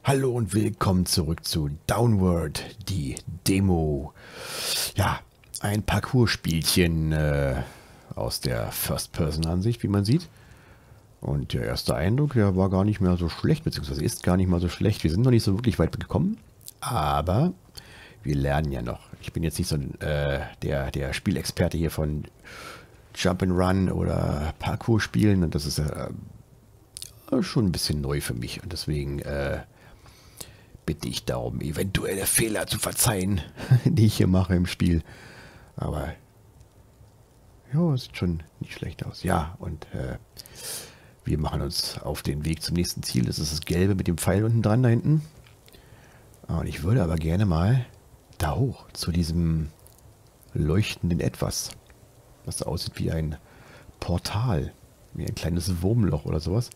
Hallo und willkommen zurück zu Downward, die Demo. Ja, ein Parcours-Spielchen aus der First-Person-Ansicht, wie man sieht. Und der erste Eindruck, der war gar nicht mehr so schlecht, beziehungsweise ist gar nicht mal so schlecht. Wir sind noch nicht so wirklich weit gekommen, aber wir lernen ja noch. Ich bin jetzt nicht so der Spielexperte hier von Jump-and-Run oder Parcours-Spielen und das ist schon ein bisschen neu für mich und deswegen bitte ich darum, eventuelle Fehler zu verzeihen, die ich hier mache im Spiel. Aber ja, es sieht schon nicht schlecht aus. Ja, und wir machen uns auf den Weg zum nächsten Ziel. Das ist das Gelbe mit dem Pfeil unten dran da hinten. Und ich würde aber gerne mal da hoch zu diesem leuchtenden Etwas. Das aussieht wie ein Portal. Wie ein kleines Wurmloch oder sowas.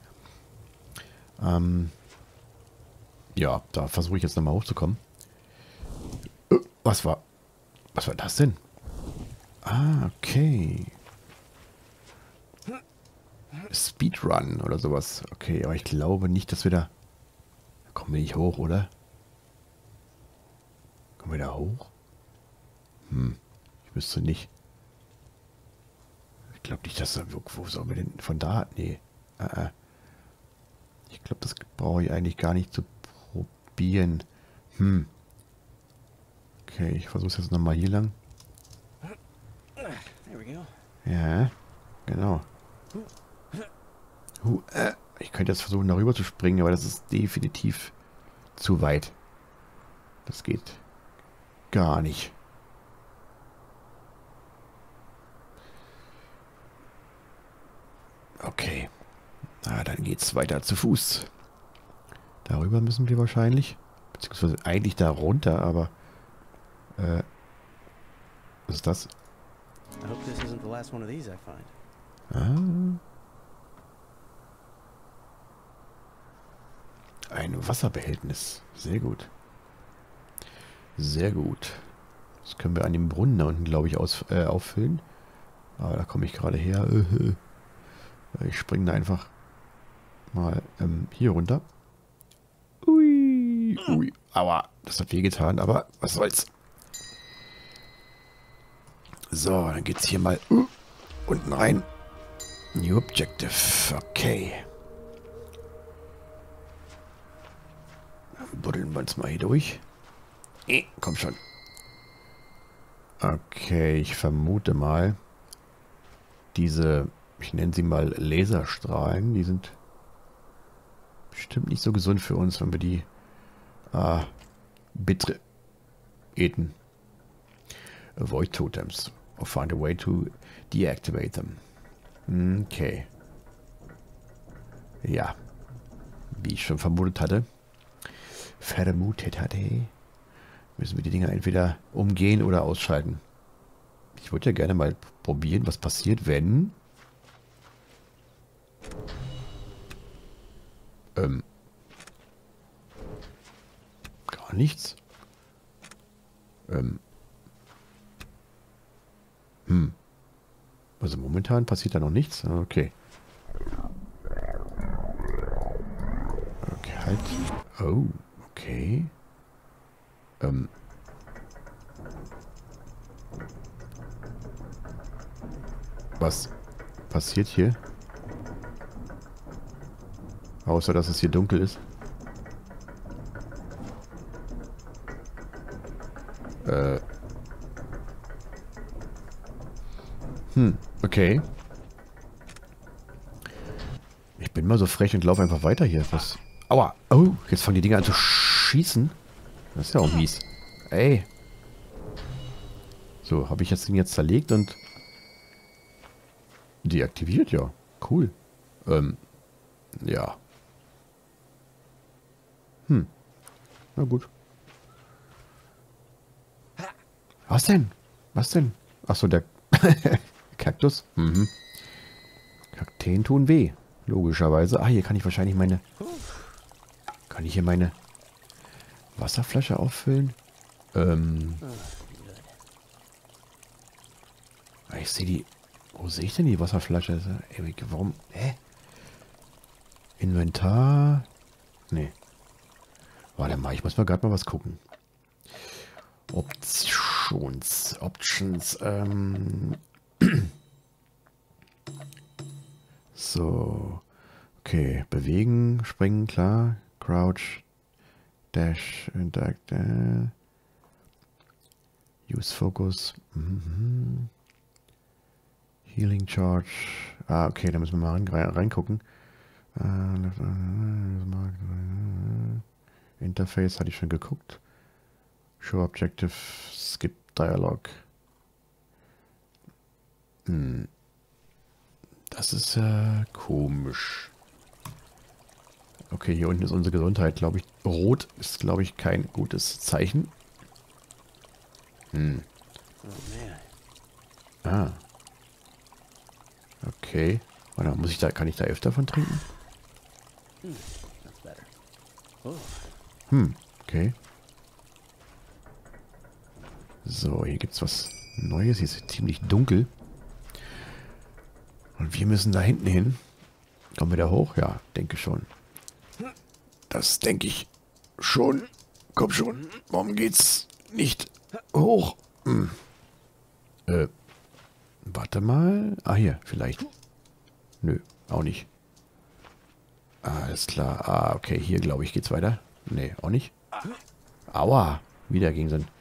Ja, da versuche ich jetzt nochmal hochzukommen. Was war das denn? Ah, okay. Speedrun oder sowas. Okay, aber ich glaube nicht, dass wir da kommen wir nicht hoch, oder? Kommen wir da hoch? Ich wüsste nicht. Ich glaube nicht, dass da... Wo sollen wir denn von da? Nee. Ich glaube, das brauche ich eigentlich gar nicht zu probieren. Okay, ich versuche es jetzt nochmal hier lang. Ja, genau. Ich könnte jetzt versuchen, darüber zu springen, aber das ist definitiv zu weit. Das geht gar nicht. Okay. Na, dann geht's weiter zu Fuß. Darüber müssen wir wahrscheinlich. Beziehungsweise eigentlich da runter, aber... was ist das? Ah. Ein Wasserbehältnis. Sehr gut. Sehr gut. Das können wir an dem Brunnen da unten, glaube ich, auffüllen. Aber da komme ich gerade her. Ich springe da einfach mal hier runter. Ui, ui. Aua, das hat wehgetan, aber was soll's. So, dann geht's hier mal unten rein. New Objective. Okay. Dann buddeln wir uns mal hier durch. Komm schon. Okay, ich vermute mal, diese, ich nenne sie mal Laserstrahlen, die sind bestimmt nicht so gesund für uns, wenn wir die betreten. Avoid totems or find a way to deactivate them. Okay. Ja. Wie ich schon vermutet hatte. Müssen wir die Dinger entweder umgehen oder ausschalten. Ich würde ja gerne mal probieren, was passiert, wenn... Gar nichts. Also momentan passiert da noch nichts. Okay. Okay, halt. Oh, okay. Was passiert hier? Außer, dass es hier dunkel ist. Okay. Ich bin mal so frech und laufe einfach weiter hier. Was? Aua. Oh, jetzt fangen die Dinger an zu schießen. Das ist ja auch mies. Ey. So, habe ich das Ding jetzt zerlegt und deaktiviert? Ja. Cool. Ja. Na gut. Was denn? Was denn? Achso, der Kaktus. Kakteen tun weh. Logischerweise. Ah, hier kann ich wahrscheinlich meine... Kann ich hier meine Wasserflasche auffüllen? Ich sehe die... Wo sehe ich denn die Wasserflasche? Ey, warum... Hä? Inventar... Nee. Warte mal, ich muss mal gerade mal was gucken. Options. So. Okay, bewegen, springen, klar. Crouch, Dash, Interact, Use Focus. Healing Charge. Ah, okay, da müssen wir mal reingucken. Interface hatte ich schon geguckt. Show Objective, Skip Dialog. Das ist komisch. Okay, hier unten ist unsere Gesundheit, glaube ich. Rot ist, glaube ich, kein gutes Zeichen. Ah. Okay. Warte, kann ich da öfter von trinken? Okay. So, hier gibt's was Neues. Hier ist ziemlich dunkel. Und wir müssen da hinten hin. Kommen wir da hoch? Ja, denke schon. Das denke ich schon. Komm schon. Warum geht's nicht hoch? Warte mal. Ah, hier, vielleicht. Nö, auch nicht. Alles klar. Ah, okay, hier, glaube ich, geht's weiter. Nee, auch nicht. Aua. Wieder gegen so ein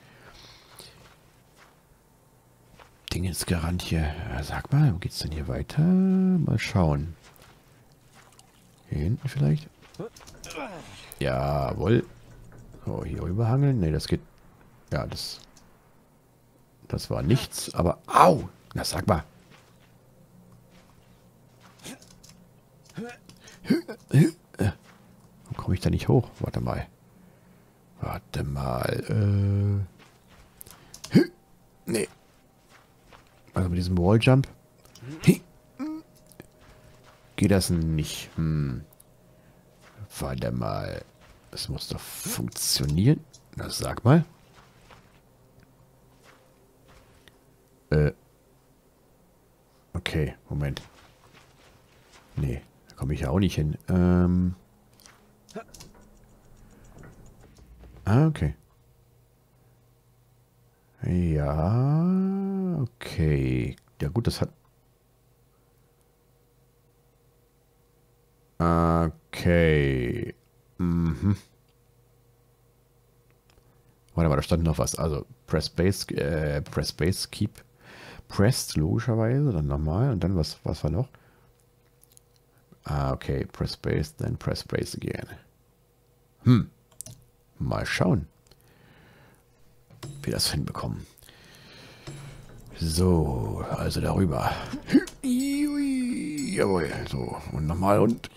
Dingensgarant hier. Sag mal, wo geht's denn hier weiter? Mal schauen. Hier hinten vielleicht? Jawohl. So, hier rüberhangeln. Ne, das geht... Ja, das war nichts, aber... Au! Na, sag mal. Warum komme ich da nicht hoch? Warte mal. Nee. Also mit diesem Walljump. Geht das nicht? Warte mal. Das muss doch funktionieren. Na, sag mal. Okay, Moment. Nee, da komme ich ja auch nicht hin. Okay. Ja, okay. Ja gut, das hat... Okay. Warte mal, da stand noch was. Also, Press Base, Keep Pressed, logischerweise. Dann nochmal. Und dann, was war noch? Okay. Press Base, then Press Base again. Mal schauen, wie wir das hinbekommen. So, also darüber. Jawohl, so. Und nochmal und...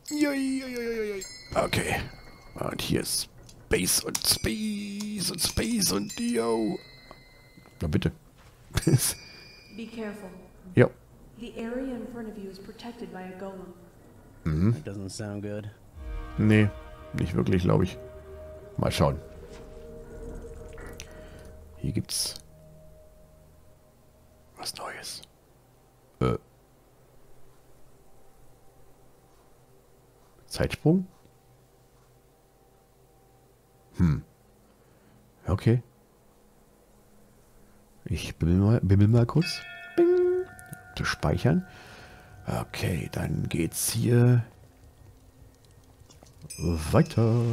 Okay. Und hier ist Space und Space und Space und yo. Na bitte. Be careful. Ja. The area in front of you is protected by a golem. That doesn't sound good. Nee, nicht wirklich, glaube ich. Mal schauen. Hier gibt's was Neues. Zeitsprung? Okay. Ich bimmel mal kurz. Bing. Zu speichern. Okay, dann geht's hier weiter.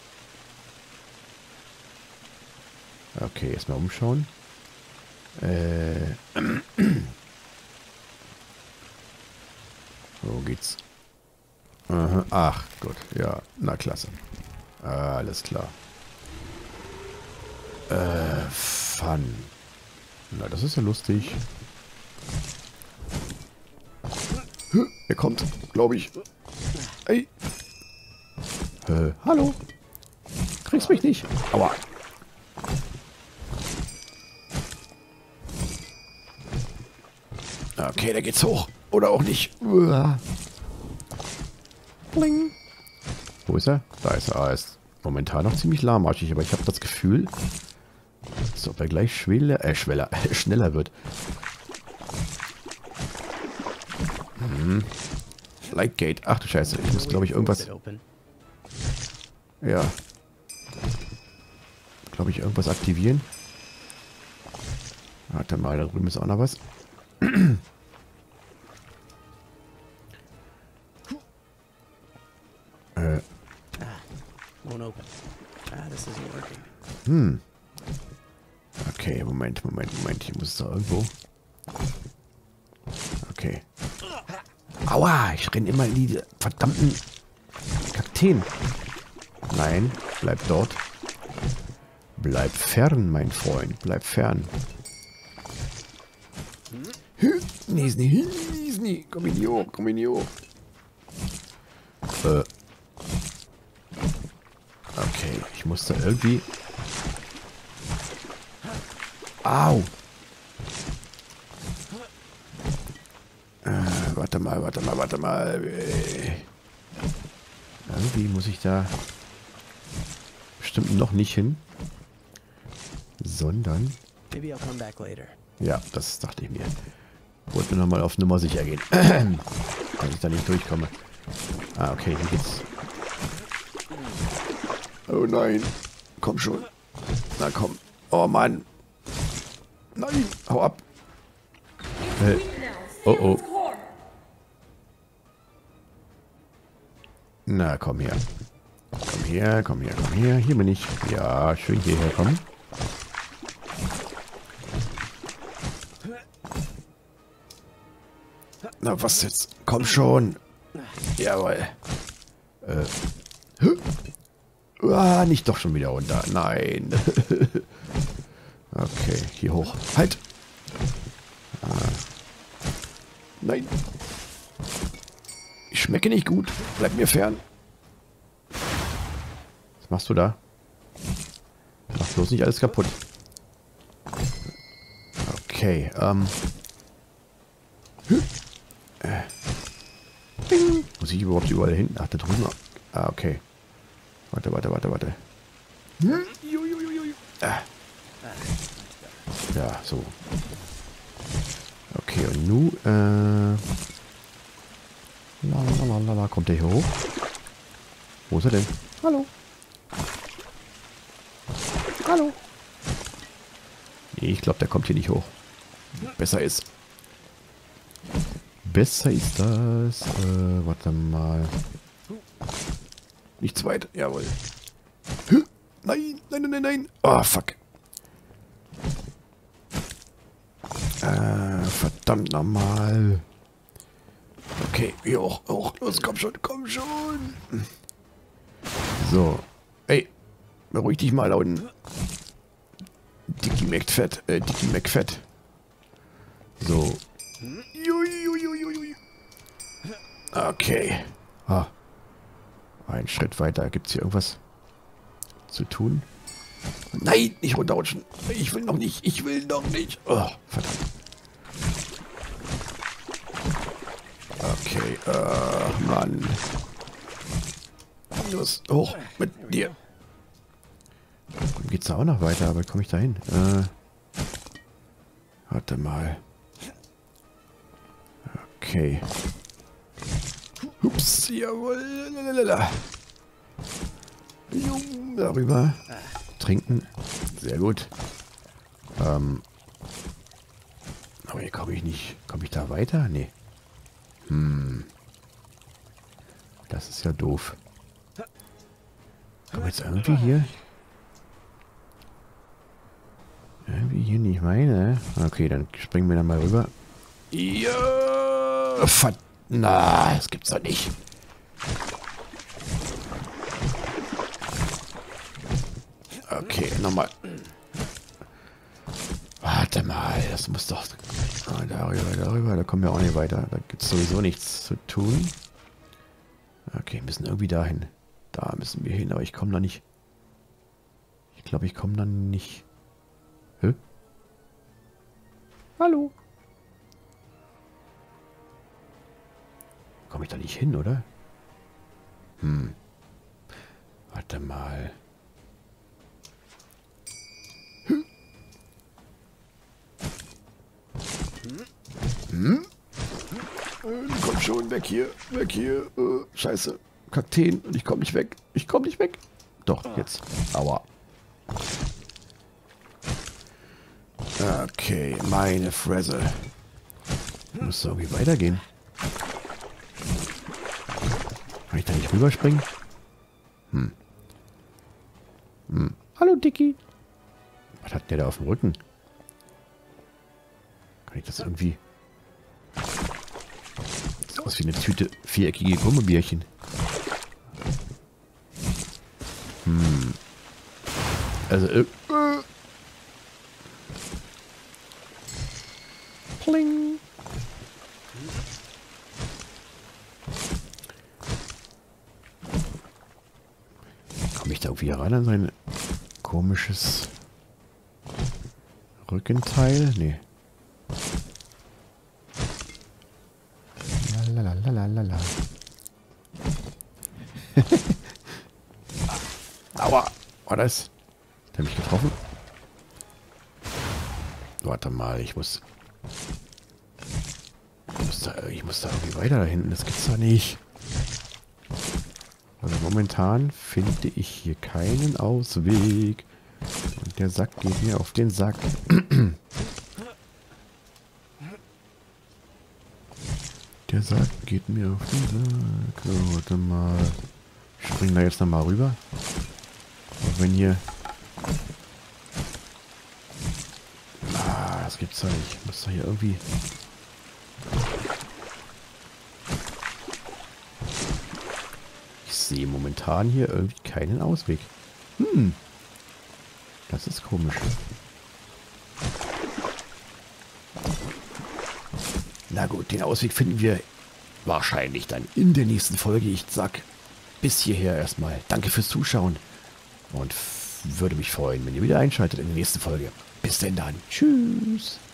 Okay, erstmal umschauen. Wo geht's? Aha. Ach, gut. Ja, na klasse. Alles klar. Fun. Na, das ist ja lustig. Er kommt, glaube ich. Ey. Hallo. Kriegst mich nicht. Aua. Okay, da geht's hoch. Oder auch nicht. Bling. Wo ist er? Da ist er. Er ist momentan noch ziemlich lahmarschig, aber ich habe das Gefühl, dass er gleich schneller wird. Lightgate. Ach du Scheiße. Ich muss, glaube ich, irgendwas... Ja. glaube ich, irgendwas aktivieren. Warte mal, da drüben ist auch noch was. Won't open. This isn't working. Okay, Moment. Hier muss es doch irgendwo. Okay. Aua, ich renne immer in die verdammten Kakteen. Nein, bleib dort. Bleib fern, mein Freund. Bleib fern. Niesni. Komm in die hoch, Okay, ich muss da irgendwie... Au! Warte mal. Irgendwie muss ich da bestimmt noch nicht hin. Sondern... Maybe I'll come back later. Ja, das dachte ich mir. Wollte nur noch mal auf Nummer sicher gehen. Dass ich da nicht durchkomme. Ah, okay, hier geht's. Oh nein. Komm schon. Na komm. Oh Mann. Nein, hau ab. Oh. Na, komm her. Komm her. Hier bin ich. Ja, schön hierher kommen. Na, was jetzt? Komm schon. Jawohl. Nicht doch schon wieder runter. Nein. Okay, hier hoch. Halt. Nein. Ich schmecke nicht gut. Bleib mir fern. Was machst du da? Mach bloß nicht alles kaputt. Okay, Muss ich überhaupt überall hin? Ach, da drüben. Ah, okay. Warte. Ja, so. Okay, und nu, Lalalala, kommt der hier hoch? Wo ist er denn? Hallo? Nee, ich glaube, der kommt hier nicht hoch. Besser ist das. Warte mal. Nicht zweit, jawohl. Nein. Oh, fuck. Verdammt nochmal. Okay, hier hoch. Los, komm schon. So. Ey, beruhig dich mal da unten. Dicky McFett. So. Okay. Ein Schritt weiter. Gibt es hier irgendwas zu tun? Nein, nicht runterrutschen. Ich will noch nicht. Oh, verdammt. Okay, Mann. Los, hoch mit dir. Geht's da auch noch weiter, aber komme ich da hin? Warte mal. Okay. Ups, jawohl. Darüber. Trinken. Sehr gut. Aber hier komme ich nicht. Komme ich da weiter? Nee. Das ist ja doof. Komm jetzt irgendwie hier? Irgendwie hier nicht meine. Okay, dann springen wir dann mal rüber. Ja! Na, das gibt's doch nicht. Okay, nochmal. Warte mal, das muss doch... darüber, da kommen wir auch nicht weiter. Da gibt es sowieso nichts zu tun. Okay, müssen irgendwie dahin. Da müssen wir hin, aber ich komme da nicht... Ich glaube, ich komme da nicht... Hä? Hallo? Komme ich da nicht hin, oder? Warte mal. Komm schon, weg hier. Scheiße. Kakteen und ich komme nicht weg. Doch, jetzt. Aua. Okay, meine Fresse. Muss irgendwie weitergehen. Kann ich da nicht rüberspringen? Hallo, Dicky. Was hat der da auf dem Rücken? Kann ich das irgendwie... Das ist aus wie eine Tüte viereckige Gummibärchen. Also... Pling. Komme ich da irgendwie ran an sein komisches Rückenteil? Nee. Lalalala. Aua! War das? Hat er mich getroffen? Warte mal, ich muss da irgendwie weiter da hinten. Das gibt's doch nicht. Also momentan finde ich hier keinen Ausweg. Und der Sack geht mir auf den Sack. Der Sack geht mir auf den Sack. So, warte mal. Ich springe da jetzt nochmal rüber. Auch wenn hier... das gibt's doch nicht. Ich muss doch hier irgendwie... Ich sehe momentan hier irgendwie keinen Ausweg. Das ist komisch. Na gut, den Ausweg finden wir wahrscheinlich dann in der nächsten Folge. Ich sag bis hierher erstmal danke fürs Zuschauen und würde mich freuen, wenn ihr wieder einschaltet in der nächsten Folge. Bis denn dann. Tschüss.